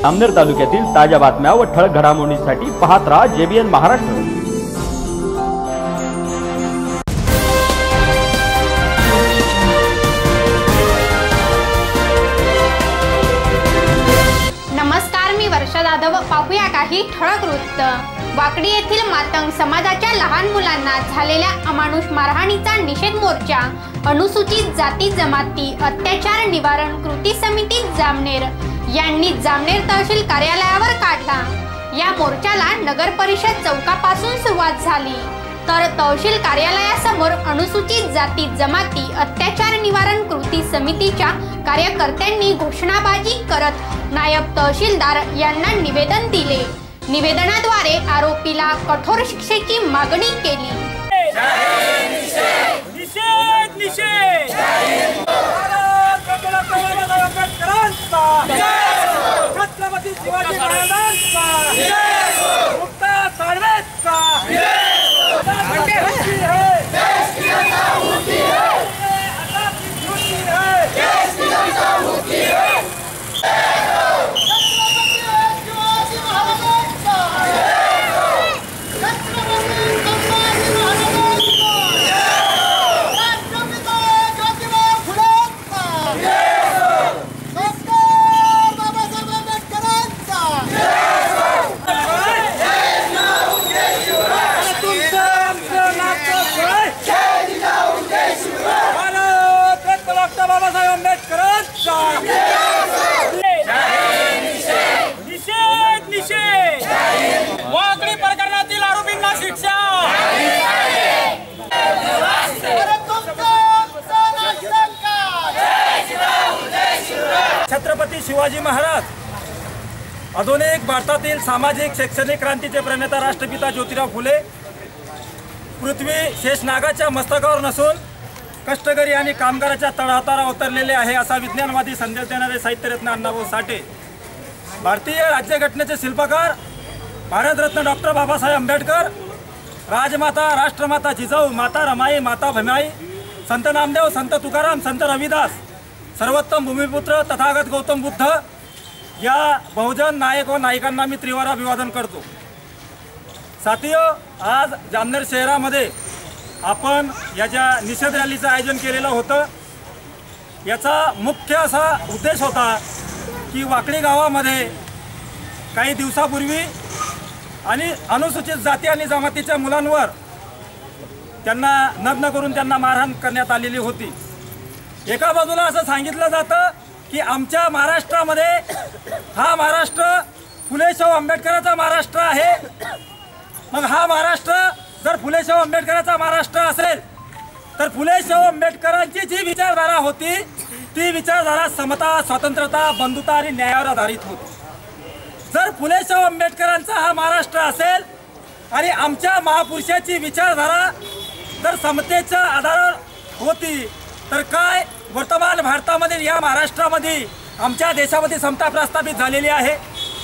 जामनेर तालुक्यातील ताज्या बातम्या व ठळक घडामोडींसाठी पाहत रहा JBN महाराष्ट्र। नमस्कार, मी वर्षा जाधव। पाहूया काही ठळक वृत्त। वाकडी येथील मातंग समाजाच्या लहान मुलांना झालेल्या अमानुष मारहाणीचा निषेध मोर्चा अनुसूचित जाती जमाती अत्याचार निवारण कृती समिती जामनेर यांनी जामनेर तहसील कार्यालयावर काढला। या मोर्चाला नगर परिषद चौकापासून सुरुवात झाली, तर तहसील कार्यालयासमोर अनुसूचित जाती जमाती अत्याचार निवारण कृती समितीच्या कार्यकर्त्यांनी घोषणाबाजी करत नायब तहसीलदार यांना निवेदन दिले। निवेदनाद्वारे आरोपीला कठोर शिक्षेची मागणी केली। छत्रपती शिवाजी महाराजांचा वाकडी प्रकरणातील आरोपींना शिक्षा। छत्रपती शिवाजी महाराज आधुनिक भारतातील सामाजिक शैक्षणिक क्रांतीचे प्रणेता राष्ट्रपिता ज्योतिराव फुले पृथ्वी शेषनागाच्या मस्तकावर नसून कष्टकरी आणि कामगाराच्या तळहाताला उतरलेले आहे असा विज्ञानवादी संदेश देणारे साहित्यरत्न अण्णाभाऊ साठे, भारतीय राज्यघटनेचे शिल्पकार भारतरत्न डॉक्टर बाबासाहेब आंबेडकर, राजमाता राष्ट्रमाता जिजाऊ माता रमाई माता भीमाई, संत नामदेव संत तुकाराम संत रविदास, सर्वोत्तम भूमिपुत्र तथागत गौतम बुद्ध या बहुजन नायक व नायिकांना मी त्रिवार अभिवादन करतो। साथियो, आज जामनेर शहरामध्ये आपण याच्या निषेध रॅलीचं आयोजन केलेलं होतं। याचा मुख्य असा उद्देश होता की वाकडी गावामध्ये काही दिवसापूर्वी आणि अनुसूचित जाती आणि जमातीच्या मुलांवर त्यांना नग्न करून त्यांना मारहाण करण्यात आलेली होती। एका बाजूला असं सांगितलं जातं की आमच्या महाराष्ट्रामध्ये हा महाराष्ट्र फुले शाहू आंबेडकरांचा महाराष्ट्र आहे। मग हा महाराष्ट्र जर फुले शाहू आंबेडकरांचा महाराष्ट्र असेल तर फुले शाहू आंबेडकरांची जी विचारधारा होती ती विचारधारा समता, स्वातंत्र्यता, बंधुता आणि न्यायावर आधारित होती। जर फुले शाहू आंबेडकरांचा हा महाराष्ट्र असेल आणि आमच्या महापुरुषाची विचारधारा जर समतेच्या आधारावर होती तर काय वर्तमान भारतामध्ये या महाराष्ट्रामध्ये आमच्या देशामध्ये समता प्रस्थापित झालेली आहे।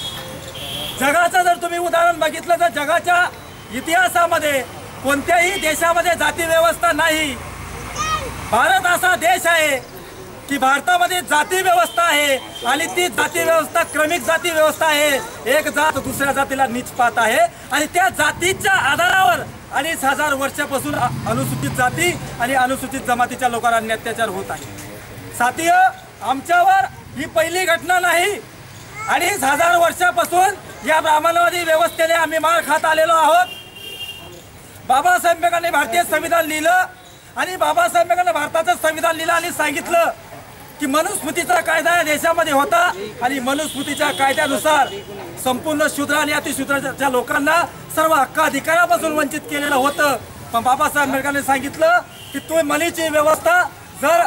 जगाचं जर तुम्ही उदाहरण बघितलं तर जगाच्या इतिहासामध्ये कोणत्याही देशामध्ये जाती व्यवस्था नाही। भारत असा देश आहे की भारतामध्ये जाती व्यवस्था आहे आणि ती जाती व्यवस्था क्रमिक जाती व्यवस्था आहे। एक जात दुसऱ्या जातीला नीच पाहत आहे आणि त्या जातीच्या आधारावर 2,500 वर्षापासून अनुसूचित जाती आणि अनुसूचित जमातीच्या लोकांना अत्याचार होत आहे। साथियो, आमच्यावर ही पहिली घटना नाही। 2,500 वर्षापासून या ब्राह्मणवादी व्यवस्थेने आम्ही मार खात आलेलो आहोत। बाबासाहेब आंबेडकरांनी भारतीय संविधान लिहिलं आणि बाबासाहेब आंबेडकरांनी भारताचं संविधान लिहिलं आणि सांगितलं की मनुस्मृतीचा कायदा या देशामध्ये होता आणि मनुस्मृतीच्या कायद्यानुसार संपूर्ण शूद्र आणि अतिशूद्राच्या लोकांना सर्व हक्क अधिकारापासून वंचित केलेलं होतं। पण बाबासाहेब आंबेडकरांनी सांगितलं की तुम्ही मनीची व्यवस्था जर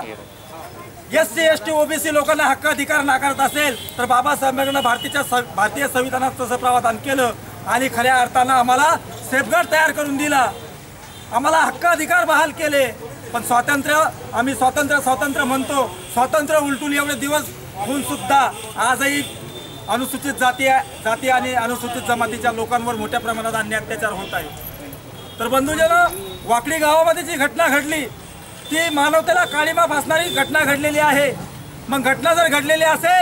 SC ST OBC लोकांना हक्क अधिकार नाकारत असेल तर बाबासाहेब आंबेडकरांनी भारतीय संविधानात तसं प्रावधान केलं आणि खऱ्या अर्थानं आम्हाला सेफगार्ड तयार करून दिला, आम्हाला हक्क अधिकार बहाल केले। पण स्वातंत्र्य आम्ही स्वातंत्र्य म्हणतो, स्वातंत्र्य उलटून एवढे दिवस होऊन सुद्धा आजही अनुसूचित जाती आणि अनुसूचित जमातीच्या लोकांवर मोठ्या प्रमाणात अन्याय अत्याचार होत आहे। तर बंधूजनो, वाकडी गावामध्ये जी घटना घडली ती मानवतेला काळीमा फासणारी घटना घडलेली आहे। मग घटना जर घडलेली असेल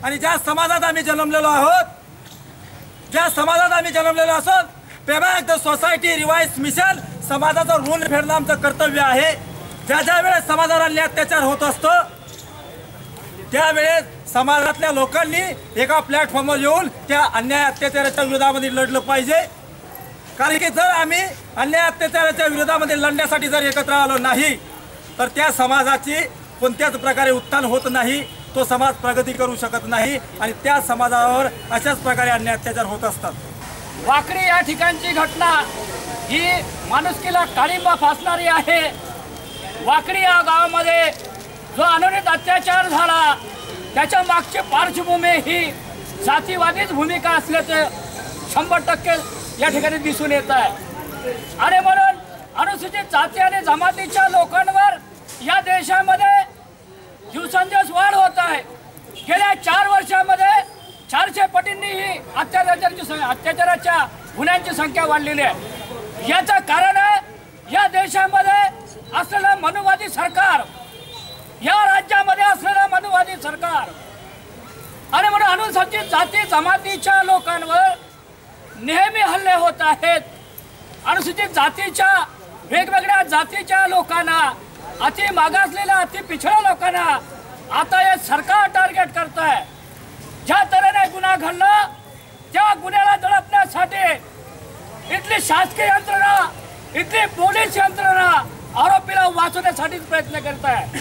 आणि ज्या समाजात आम्ही जन्मलेलो आहोत, ज्या समाजात आम्ही जन्मलेलो असोत, pay back the society revise mission समाजाचं ऋण फेडणं आमचं कर्तव्य आहे। ज्या वेळेस समाजावर अन्याय अत्याचार होत असतो त्यावेळेस समाजातल्या लोकांनी एका प्लॅटफॉर्मवर येऊन त्या अन्याय अत्याचाराच्या विरोधामध्ये लढलं पाहिजे। कारण की जर आम्ही अन्याय अत्याचाराच्या विरोधामध्ये लढण्यासाठी जर एकत्र आलो नाही तर त्या समाजाची कोणत्याच प्रकारे उत्थान होत नाही, तो समाज प्रगती करू शकत नाही आणि त्या समाजावर अशाच प्रकारे अन्याय अत्याचार होत असतात। वाकडी या ठिकाणची घटना ही माणुसकीला काळिंबा फासणारी आहे। वाकडी या गावामध्ये जो अनुचित अत्याचार झाला त्याच्या मागची पार्श्वभूमी ही जातीवादीच भूमिका असल्याचं 100% या ठिकाणी दिसून येत आहे। आणि म्हणून अनुसूचित जाती आणि जमातीच्या लोकांवर या देशामध्ये दिवसेंदिवस वाढ होत आहे। गेल्या 4 वर्षामध्ये 400 पटींनी ही अत्याचाराच्या गुन्ह्यांची संख्या वाढलेली आहे। याचं कारण आहे या देशामध्ये असलेलं मनुवादी सरकार, या राज्यामध्ये असलेलं मनुवादी सरकार। आणि म्हणून अनुसूचित जाती जमातीच्या लोकांवर नेहमी हल्ले होत आहेत। अनुसूचित जातीच्या वेगवेगळ्या जातीच्या लोकांना, अति मागासलेल्या अति पिछड्या लोकांना आता हे सरकार टार्गेट करत आहे। ज्या तऱ्हेने गुन्हा घडला त्या गुन्ह्याला दडपण्यासाठी इथली शासकीय यंत्रणा, इथली पोलीस यंत्रणा आरोपीला वाचवण्यासाठी प्रयत्न करत आहे।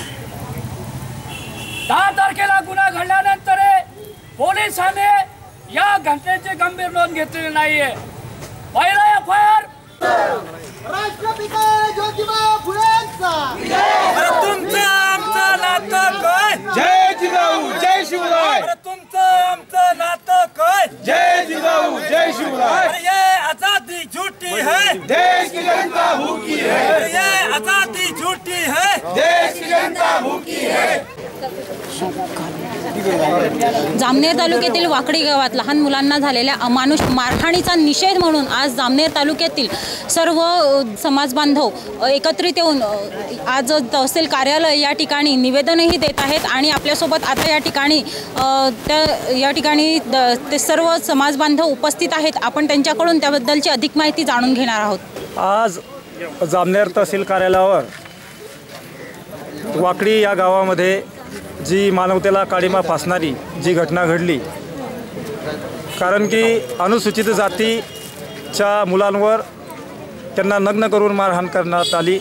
10 तारखेला गुन्हा घडल्यानंतर पोलिसांनी या घटनेची गंभीर नोंद घेतलेली नाहीये। पहिला एफआयआर राष्ट्रपिता ज्योतिबा फुलेंचा तुमचं आमचं नातं काय? जय जिजाऊ जय शिवराय। तुमचं आमचं नातं काय? जय जिजाऊ जय शिवराय। ये आजादी झूठी है, देश की जनता भूखी है। ये आजादी झूठी है, देश की जनता भूखी है। जामनेर तालुक्यातील वाकडी गावात लहान मुलांना झालेल्या अमानुष मारहाणीचा निषेध म्हणून आज जामनेर तालुक्यातील सर्व समाज बांधव एकत्रित येऊन आज तहसील कार्यालय या ठिकाणी निवेदनही देत आहेत। आणि आपल्यासोबत आता या ठिकाणी ते सर्व समाज बांधव उपस्थित आहेत। आपण त्यांच्याकडून त्याबद्दलची अधिक माहिती जाणून घेणार आहोत। आज जामनेर तहसील कार्यालयावर वाकडी या गावामध्ये जी मानवतेला काळिमा फासणारी जी घटना घडली, कारण की अनुसूचित जातीच्या मुलांवर त्यांना नग्न करून मारहाण करण्यात आली।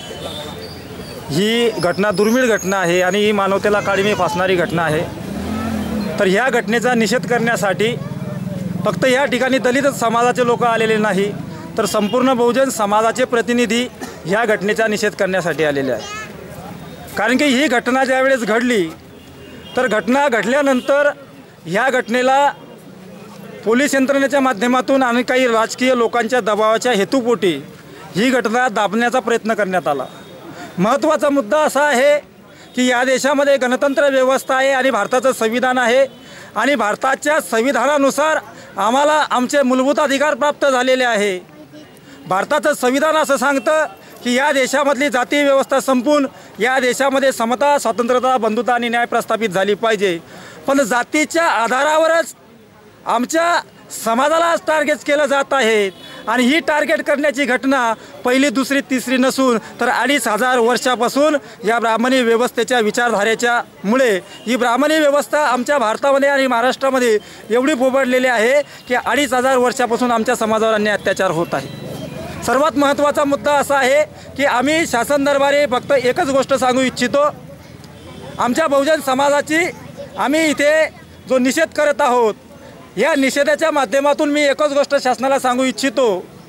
ही घटना दुर्मिळ घटना आहे आणि ही मानवतेला काळिमा फासणारी घटना आहे। तर ह्या घटनेचा निषेध करण्यासाठी फक्त या ठिकाणी दलित समाजाचे लोक आलेले नाही, तर संपूर्ण बहुजन समाजाचे प्रतिनिधी ह्या घटनेचा निषेध करण्यासाठी आलेले आहेत। कारण की ही घटना ज्यावेळेस घडली तर घटना घडल्यानंतर ह्या घटनेला पोलीस यंत्रणेच्या माध्यमातून आणि काही राजकीय लोकांच्या दबावाच्या हेतुपोटी ही घटना दाबण्याचा प्रयत्न करण्यात आला। महत्त्वाचा मुद्दा असा आहे की या देशामध्ये गणतंत्र व्यवस्था आहे आणि भारताचं संविधान आहे आणि भारताच्या संविधानानुसार आम्हाला आमचे मूलभूत अधिकार प्राप्त झालेले आहे। भारताचं संविधान असं सांगतं की या देशामधली जाती व्यवस्था संपून या देशामध्ये समता, स्वातंत्र्यता, बंधुता आणि न्याय प्रस्थापित झाली पाहिजे। पण जातीच्या आधारावरच आमच्या समाजाला टार्गेट केलं जात आहे आणि ही टार्गेट करण्याची घटना पहिली, दुसरी, तिसरी नसून तर 2500 वर्षापासून या ब्राह्मणी व्यवस्थेच्या विचारधारेच्या मुळे ही ब्राह्मणी व्यवस्था आमच्या भारतामध्ये आणि महाराष्ट्रामध्ये एवढी पोबडलेली आहे की 2500 वर्षापासून आमच्या समाजावर अन्याय अत्याचार होत आहे। सर्वात महत्त्वाचा मुद्दा असा आहे की आम्ही शासन दरबारी फक्त एकच गोष्ट सांगू इच्छितो, आमच्या बहुजन समाजाची आम्ही इथे जो निषेध करत आहोत या निषेधाच्या माध्यमातून मी एकच गोष्ट शासनाला सांगू इच्छितो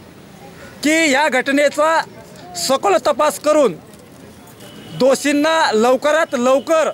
की या घटनेचा सखोल तपास करून दोषींना लवकरात लवकर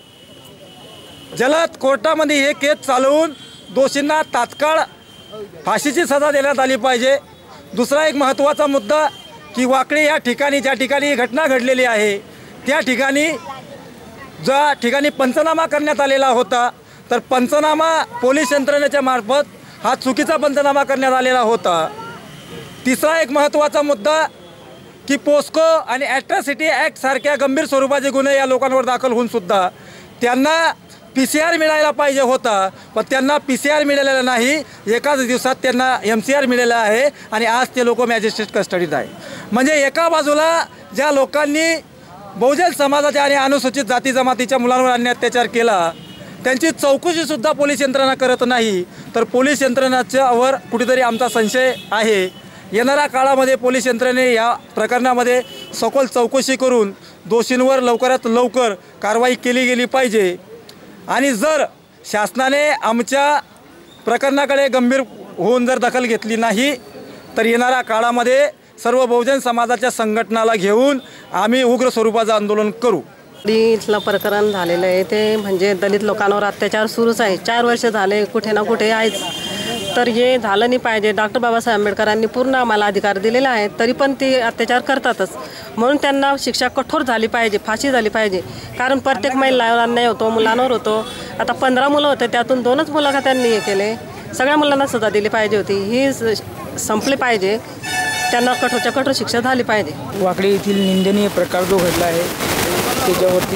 जलद कोर्टामध्ये हे केस चालवून दोषींना तात्काळ फाशीची सजा देण्यात आली पाहिजे। दुसरा एक महत्त्वाचा मुद्दा की वाकडी या ठिकाणी ज्या ठिकाणी ही घटना घडलेली आहे त्या ठिकाणी ज्या ठिकाणी पंचनामा करण्यात आलेला होता तर पंचनामा पोलीस यंत्रणेच्या मार्फत हा चुकीचा पंचनामा करण्यात आलेला होता। तिसरा एक महत्त्वाचा मुद्दा की पोस्को आणि ॲट्रॉसिटी ॲक्ट सारख्या गंभीर स्वरूपाचे गुन्हे या लोकांवर दाखल होऊन सुद्धा त्यांना PCR मिळायला पाहिजे होता, पण त्यांना PCR मिळालेला नाही. एकाच दिवसात त्यांना MCR मिळालेला आहे आणि आज ते लोक मॅजिस्ट्रेट कस्टडीत आहे. म्हणजे एका बाजूला ज्या लोकांनी बहुजन समाजाच्या आणि अनुसूचित जाती जमातीच्या मुलांवर अन्याय अत्याचार केला, त्यांची चौकशीसुद्धा पोलीस यंत्रणा करत नाही, तर पोलीस यंत्रणाच्यावर कुठेतरी आमचा संशय आहे. येणाऱ्या काळामध्ये पोलीस यंत्रणेने या प्रकरणामध्ये सखोल चौकशी करून दोषींवर लवकरात लवकर कारवाई केली गेली पाहिजे. आणि जर शासनाने आमच्या प्रकरणाकडे गंभीर होऊन जर दखल घेतली नाही, तर येणाऱ्या काळामध्ये सर्व बहुजन समाजाच्या संघटनाला घेऊन आम्ही उग्र स्वरूपाचं आंदोलन करू. इथलं प्रकरण झालेलं आहे ते म्हणजे दलित लोकांवर अत्याचार सुरूच आहे. 4 वर्ष झाले कुठे ना कुठे आहेच. तर हे झालं नाही पाहिजे. डॉक्टर बाबासाहेब आंबेडकरांनी पूर्ण आम्हाला अधिकार दिलेले आहेत, तरी पण ते अत्याचार करतातच. म्हणून त्यांना शिक्षा कठोर झाली पाहिजे, फाशी झाली पाहिजे. कारण प्रत्येक महिलांवर अन्याय होतो, मुलांवर होतो. आता 15 मुलं होते, त्यातून 2च मुलं का त्यांनी हे केले. सगळ्या मुलांना सजा दिली पाहिजे होती. ही संपली पाहिजे. त्यांना कठोरच्या कठोर शिक्षा झाली पाहिजे. वाकडी येथील निंदनीय प्रकार जो घडला आहे त्याच्यावरती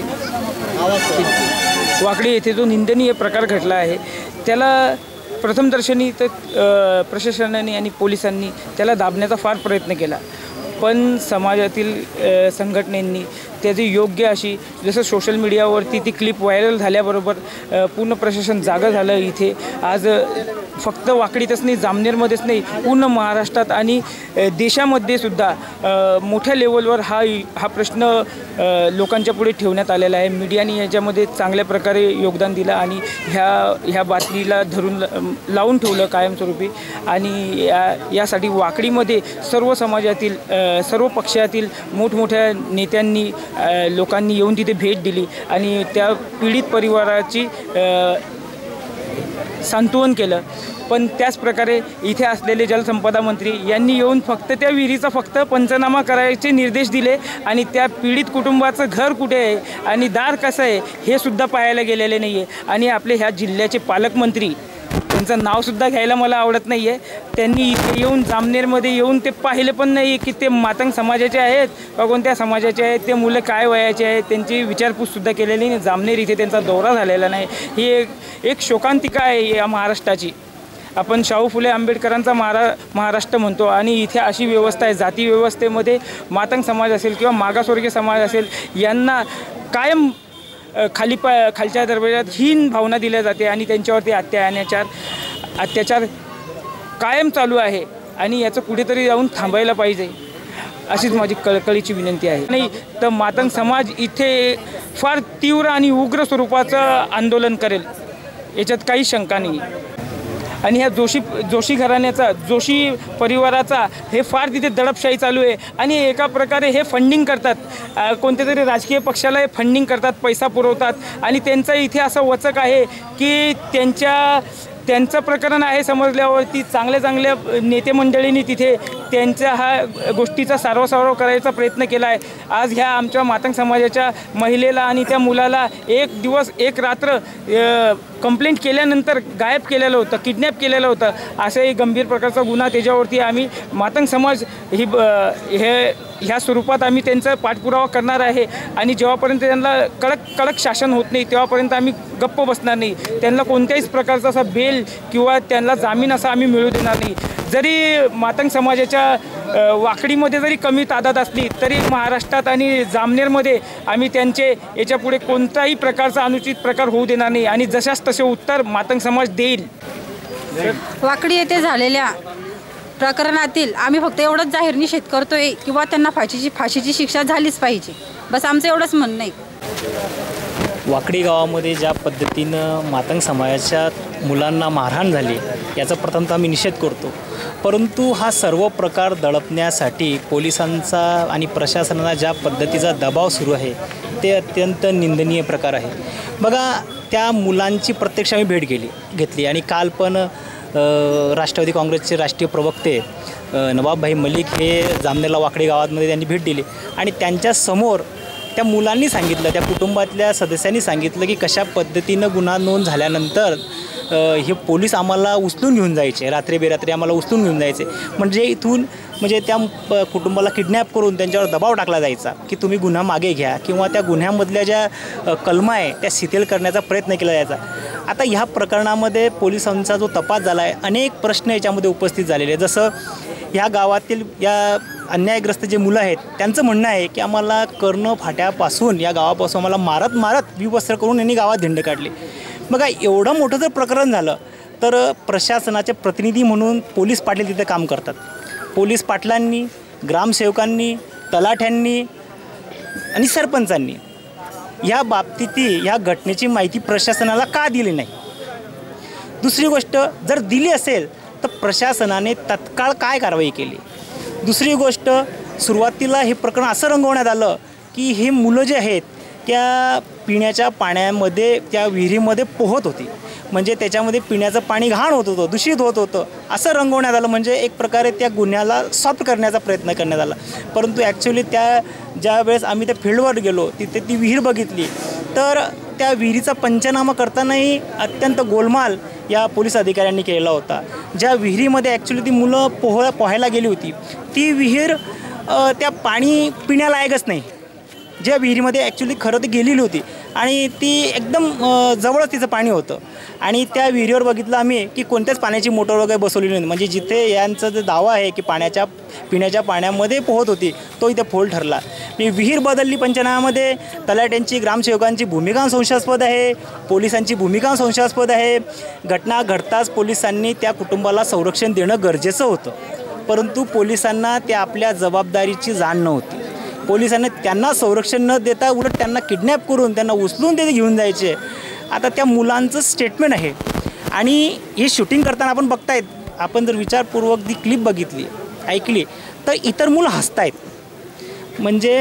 वाकडी येथे जो निंदनीय प्रकार घडला आहे त्याला प्रथमदर्शनी तर प्रशासनाने आणि पोलिसांनी त्याला दाबण्याचा फार प्रयत्न केला, पण समाजातील संघटनेंनी त्याची योग्य अशी, जसं सोशल मीडियावरती ती क्लिप व्हायरल झाल्याबरोबर पूर्ण प्रशासन जागं झालं. इथे आज फक्त वाकडीतच नाही, जामनेरमध्येच नाही, पूर्ण महाराष्ट्रात आणि देशामध्ये सुद्धा मोठ्या लेवलवर हा प्रश्न लोकांच्या पुढे ठेवण्यात आलेला आहे. मीडियाने याच्यामध्ये चांगल्या प्रकारे योगदान दिलं आणि ह्या बातमीला धरून लावून ठेवलं कायमस्वरूपी. आणि यासाठी वाकडीमध्ये सर्व समाजातील, सर्व पक्षातील मोठमोठ्या नेत्यांनी, लोकांनी येऊन तिथे भेट दिली आणि त्या पीडित परिवाराची सांत्वन केलं. पण त्याच प्रकारे इथे असलेले जलसंपदा मंत्री यांनी येऊन फक्त त्या विहिरीचा फक्त पंचनामा करायचे निर्देश दिले आणि त्या पीडित कुटुंबाचं घर कुठे आहे आणि दार कसं आहे हे सुद्धा पाहायला गेलेले नाही आहे. आणि आपले ह्या जिल्ह्याचे पालकमंत्री, त्यांचं नावसुद्धा घ्यायला मला आवडत नाही आहे, त्यांनी इथे येऊन जामनेरमध्ये येऊन ते पाहिलं पण नाही की ते मातंग समाजाचे आहेत का कोणत्या समाजाचे आहेत, ते मुलं काय वयाचे आहेत, त्यांची विचारपूससुद्धा केलेली नाही. जामनेर इथे त्यांचा दौरा झालेला नाही. ही एक शोकांतिका आहे या महाराष्ट्राची. आपण शाहू फुले आंबेडकरांचा महाराष्ट्र म्हणतो आणि इथे अशी व्यवस्था आहे. जाती व्यवस्थेमध्ये मातंग समाज असेल किंवा मागासवर्गीय समाज असेल, यांना कायम खालच्या दरवाजात हीन भावना दिल्या जाते आणि त्यांच्यावरती अत्याचार कायम चालू आहे आणि याचं कुठेतरी जाऊन थांबायला पाहिजे, अशीच माझी कळकळीची विनंती आहे. नाही तर मातंग समाज इथे फार तीव्र आणि उग्र स्वरूपाचं आंदोलन करेल, याच्यात काही शंका नाही. आणि ह्या जोशी घराण्याचा, जोशी परिवाराचा हे फार तिथे दडपशाही चालू आहे आणि एका प्रकारे हे फंडिंग करतात, कोणत्या तरी राजकीय पक्षाला हे फंडिंग करतात, पैसा पुरवतात. आणि त्यांचं इथे असं वचक आहे की त्यांचं प्रकरण आहे समजल्यावरती चांगल्या नेते मंडळींनी तिथे त्यांच्या ह्या गोष्टीचा सारवासारव करायचा प्रयत्न केला आहे. आज ह्या आमच्या मातंग समाजाच्या महिलेला आणि त्या मुलाला एक दिवस एक रात्र कंप्लेंट केल्यानंतर गायब केलेलं होतं, किडनॅप केलेलं होतं. असाही गंभीर प्रकारचा गुन्हा त्याच्यावरती आम्ही मातंग समाज ह्या स्वरूपात आम्ही त्यांचा पाठपुरावा करणार आहे. आणि जेव्हापर्यंत त्यांना कडक शासन होत नाही तेव्हापर्यंत आम्ही गप्प बसणार नाही. त्यांना कोणत्याहीच प्रकारचा असा बेल किंवा त्यांना जामीन असा आम्ही मिळू देणार नाही. जरी मातंग समाजाच्या वाकडीमध्ये जरी कमी तादाद असली तरी महाराष्ट्रात आणि जामनेरमध्ये आम्ही त्यांचे याच्यापुढे कोणताही प्रकारचा अनुचित प्रकार होऊ देणार नाही आणि जशास तसे उत्तर मातंग समाज देईल. वाकडी येथे झालेल्या प्रकरणातील आम्ही फक्त एवढंच जाहीर निषेध करतोय किंवा त्यांना फाशीची शिक्षा झालीच पाहिजे, बस आमचं एवढंच म्हणणं आहे. वाकडी गावामध्ये ज्या पद्धतीनं मातंग समाजाच्या मुलांना मारहाण झाली याचा प्रथमतः आम्ही निषेध करतो. परंतु हा सर्व प्रकार दडपण्यासाठी पोलिसांचा आणि प्रशासनाला ज्या पद्धतीचा दबाव सुरू आहे ते अत्यंत निंदनीय प्रकार आहे. बघा, त्या मुलांची प्रत्यक्ष आम्ही भेट घेतली आणि काल पण राष्ट्रवादी काँग्रेसचे राष्ट्रीय प्रवक्ते नवाबभाई मलिक हे जामनेरला वाकडी गावामध्ये त्यांनी भेट दिली आणि त्यांच्यासमोर त्या मुलांनी सांगितलं, त्या कुटुंबातल्या सदस्यांनी सांगितलं की कशा पद्धतीनं गुन्हा नोंद झाल्यानंतर हे पोलीस आम्हाला उचलून घेऊन जायचे, रात्री बेरात्री आम्हाला उचलून घेऊन जायचे. म्हणजे त्या कुटुंबाला किडनॅप करून त्यांच्यावर दबाव टाकला जायचा की तुम्ही गुन्हा मागे घ्या, किंवा त्या गुन्ह्यामधल्या ज्या कलमा आहे त्या शिथिल करण्याचा प्रयत्न केला जायचा. आता ह्या प्रकरणामध्ये पोलिसांचा जो तपास झाला आहे, अनेक प्रश्न याच्यामध्ये उपस्थित झालेले. जसं ह्या गावातील या अन्यायग्रस्त जे मुलं आहेत त्यांचं म्हणणं आहे की आम्हाला कर्ण फाट्यापासून या गावापासून आम्हाला मारत मारत विवस्त्र करून यांनी गावात धिंड काढली. बघा, एवढं मोठं जर प्रकरण झालं तर प्रशासनाचे प्रतिनिधी म्हणून पोलीस पाटील तिथे काम करतात. पोलीस पाटलांनी, ग्रामसेवकांनी, तलाठ्यांनी आणि सरपंचांनी या बाबतीत या घटनेची माहिती प्रशासनाला का दिली नाही? दुसरी गोष्ट, जर दिली असेल तर प्रशासनाने तत्काळ काय कारवाई केली? दुसरी गोष्ट, सुरुवातीला हे प्रकरण असं रंगवण्यात आलं की हे मुलं जे आहेत त्या पिण्याच्या पाण्यामध्ये त्या विहिरीमध्ये पोहत होती, म्हणजे त्याच्यामध्ये पिण्याचं पाणी घाण होत होतं, दूषित होत होतं, असं रंगवण्यात आलं. म्हणजे एक प्रकारे त्या गुन्ह्याला सॉफ्ट करण्याचा प्रयत्न करण्यात आला. परंतु ॲक्च्युली ज्या वेळेस आम्ही त्या फील्डवर गेलो, तिथे ती विहीर बघितली, तर त्या विहिरीचा पंचनामा करतानाही अत्यंत गोलमाल या पोलीस अधिकाऱ्यांनी केलेला होता. ज्या विहिरीमध्ये ॲक्च्युली ती मुलं पोहायला गेली होती, ती विहीर त्या पाणी पिण्यालायकच नाही. ज्या विहिरीमध्ये ॲक्च्युली खरं तर गेलेली होती आणि ती एकदम जवळच तिचं पाणी होतं. आणि त्या विहिरीवर बघितलं आम्ही की कोणत्याच पाण्याची मोटर वगैरे बसवली नाही. म्हणजे जिथे यांचा जो दावा आहे की पिण्याच्या पाण्यामध्ये पोहत होती, तो इथे फोल ठरला. मी विहीर बदलली पंचनाम्यामध्ये. तलाट्यांची, ग्रामसेवकांची भूमिका संशयास्पद आहे, पोलिसांची भूमिका संशयास्पद आहे. घटना घडताच पोलिसांनी त्या कुटुंबाला संरक्षण देणं गरजेचं होतं, परंतु पोलिसांना त्या आपल्या जबाबदारीची जाण नव्हती. पोलिसांनी त्यांना संरक्षण न देता उलट त्यांना किडनॅप करून त्यांना उचलून ते घेऊन जायचे. आता त्या मुलांचं स्टेटमेंट आहे आणि हे शूटिंग करताना आपण बघतायत, आपण जर विचारपूर्वक ती क्लिप बघितली, ऐकली, तर इतर मुलं हसतायत. म्हणजे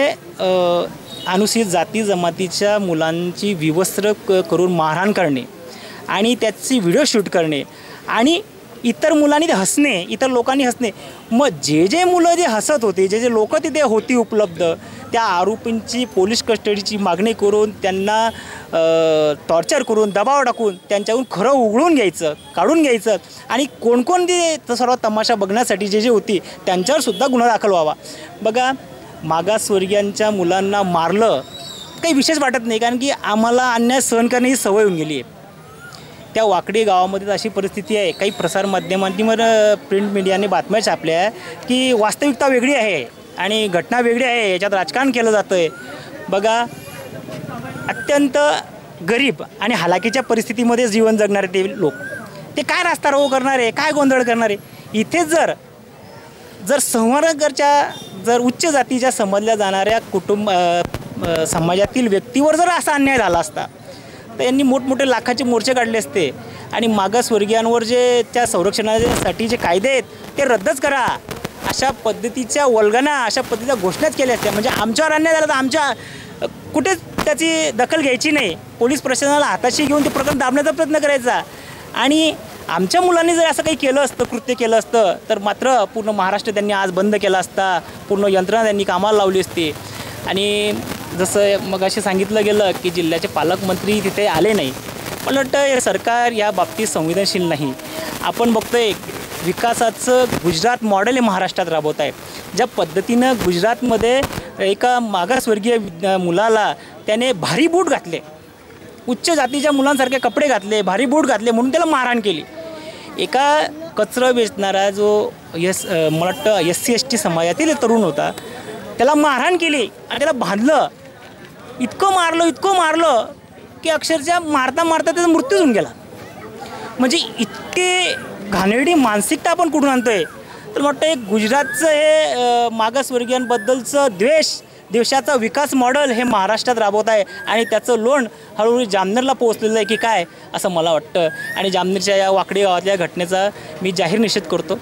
अनुसूचित जाती जमातीच्या मुलांची विवस्त्र करून मारहाण करणे आणि त्याची व्हिडिओ शूट करणे आणि इतर मुलांनी ते हसणे, इतर लोकांनी हसणे. मग जे मुलं जे हसत होते, जे लोक तिथे होती उपलब्ध, त्या आरोपींची पोलीस कस्टडीची मागणी करून त्यांना टॉर्चर करून दबाव टाकून त्यांच्याकडून खरं उघडून घ्यायचं, काढून घ्यायचं. आणि कोण ते सर्व तमाशा बघण्यासाठी जे होती त्यांच्यावरसुद्धा गुन्हा दाखल व्हावा. बघा, मागासवर्गीयांच्या मुलांना मारलं काही विशेष वाटत नाही, कारण की आम्हाला अन्याय सहन करण्याची सवय होऊन गेली आहे. त्या वाकडी गावामध्ये अशी परिस्थिती आहे, काही प्रसारमाध्यमांवर प्रिंट मीडियाने बातम्या छापल्या की वास्तविकता वेगळी आहे आणि घटना वेगळी आहे, याच्यात राजकारण केलं जातं आहे. बघा, अत्यंत गरीब आणि हालाकीच्या परिस्थितीमध्ये जीवन जगणारे ते लोक, ते काय रास्ता रोको करणारे, काय गोंधळ करणारे. इथेच जर संवर्गाच्या, जर उच्च जातीच्या समजल्या जाणाऱ्या समाजातील व्यक्तीवर जर असा अन्याय झाला असता तर यांनी मोठमोठे लाखाचे मोर्चे काढले असते आणि मागासवर्गीयांवर जे त्या संरक्षणासाठी जे कायदे आहेत ते रद्दच करा, अशा पद्धतीच्या वल्गना, अशा पद्धतीच्या घोषणाच केल्या असत्या. म्हणजे आमच्यावर अन्याय झाला तर आमच्या कुठेच त्याची दखल घ्यायची नाही, पोलीस प्रशासनाला हाताशी घेऊन ते प्रकरण दाबण्याचा प्रयत्न करायचा. आणि आमच्या मुलांनी जर असं काही केलं असतं, कृत्य केलं असतं, तर मात्र पूर्ण महाराष्ट्र त्यांनी आज बंद केला असता, पूर्ण यंत्रणा त्यांनी कामाला लावली असती. आणि जसं मग असे सांगितलं गेलं की जिल्ह्याचे पालकमंत्री तिथे आले नाही, मला वाटतं हे सरकार या बाबतीत संवेदनशील नाही. आपण बघतोय विकासाचं गुजरात मॉडेल हे महाराष्ट्रात राबवत आहे. ज्या पद्धतीनं गुजरातमध्ये एका मागासवर्गीय मुलाला त्याने भारी बूट घातले, उच्च जातीच्या मुलांसारखे कपडे घातले, भारी बूट घातले म्हणून त्याला मारहाण केली. एका कचरं वेचणारा जो मला वाटतं SC ST समाजातील तरुण होता, त्याला मारहाण केली आणि त्याला बांधलं, इतकं मारलं की अक्षरशः मारता त्याचा मृत्यू होऊन गेला. म्हणजे इतके घाणेरडी मानसिकता आपण कुठून आणतोय? तर वाटतं एक गुजरातचं हे मागासवर्गीयांबद्दलचं देशाचा विकास मॉडेल हे महाराष्ट्रात राबवत आहे आणि त्याचं लोण हळूहळू जामनेरला पोहोचलेलं आहे की काय, असं मला वाटतं. आणि जामनेरच्या या वाकडी गावातल्या घटनेचा मी जाहीर निषेध करतो.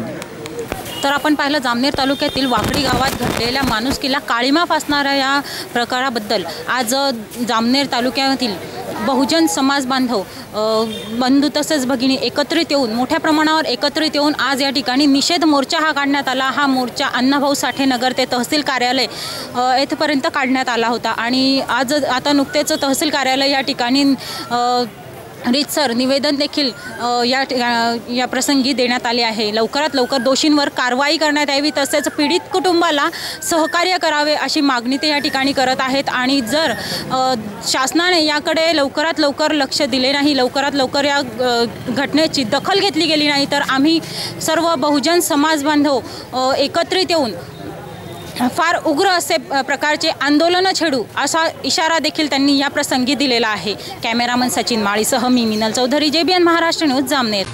तर आपण पाहिलं जामनेर तालुक्यातील वाकडी गावात घडलेल्या माणुसकीला काळिमा फासणाऱ्या या प्रकाराबद्दल आज जामनेर तालुक्यातील बहुजन समाज बांधव बंधू तसेच भगिनी एकत्रित येऊन, मोठ्या प्रमाणावर एकत्रित येऊन आज या ठिकाणी निषेध मोर्चा हा काढण्यात आला. हा मोर्चा अण्णाभाऊ साठे नगर ते तहसील कार्यालय येथेपर्यंत काढण्यात आला होता आणि आज आता नुकतेच तहसील कार्यालय या ठिकाणी रीतसर निवेदन देखील या प्रसंगी देण्यात आले आहे। लवकरात लवकर दोषींवर कारवाई करण्यात यावी, तसेच पीडित कुटुंबाला सहकार्य करावे अशी मागणी ते या ठिकाणी करत आहेत। आणि जर शासनाने याकडे लवकरात लवकर लक्ष दिले नाही, लवकरात लवकर या घटनेची दखल घेतली गेली नाही, तर आम्ही सर्व बहुजन समाज बांधव एकत्रित येऊन फार उग्र असे प्रकारचे आंदोलन छेडू असा इशारा देखील त्यांनी या प्रसंगी दिलेला आहे। कॅमेरामन सचिन माळीसह मी मिनल चौधरी, JBN महाराष्ट्र न्यूज, जामनेर।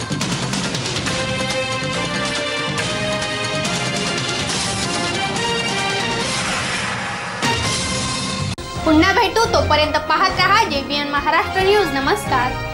पुन्हा भेटू, तोपर्यंत पाहत रहा JBN महाराष्ट्र न्यूज। नमस्कार।